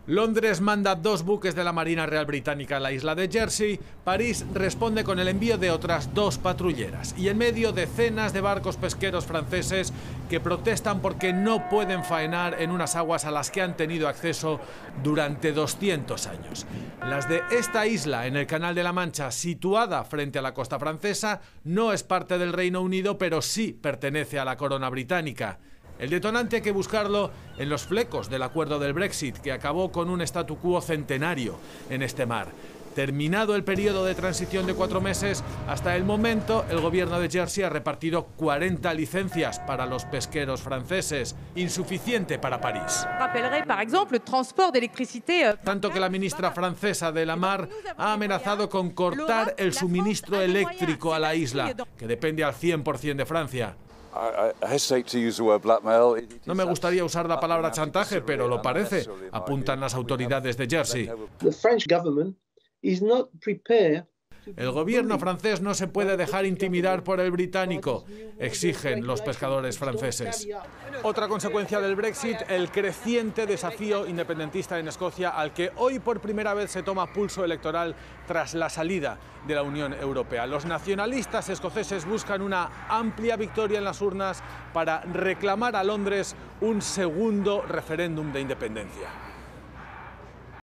Londres manda 2 buques de la Marina Real Británica a la isla de Jersey, París responde con el envío de otras 2 patrulleras y en medio decenas de barcos pesqueros franceses que protestan porque no pueden faenar en unas aguas a las que han tenido acceso durante 200 años. Las de esta isla en el Canal de la Mancha, situada frente a la costa francesa, no es parte del Reino Unido, pero sí pertenece a la corona británica. El detonante hay que buscarlo en los flecos del acuerdo del Brexit, que acabó con un statu quo centenario en este mar. Terminado el periodo de transición de 4 meses, hasta el momento el gobierno de Jersey ha repartido 40 licencias para los pesqueros franceses, insuficiente para París. Tanto que la ministra francesa de la Mar ha amenazado con cortar el suministro eléctrico a la isla, que depende al 100% de Francia. No me gustaría usar la palabra chantaje, pero lo parece, apuntan las autoridades de Jersey. El gobierno francés no se puede dejar intimidar por el británico, exigen los pescadores franceses. Otra consecuencia del Brexit, el creciente desafío independentista en Escocia, al que hoy por primera vez se toma pulso electoral tras la salida de la Unión Europea. Los nacionalistas escoceses buscan una amplia victoria en las urnas para reclamar a Londres un segundo referéndum de independencia.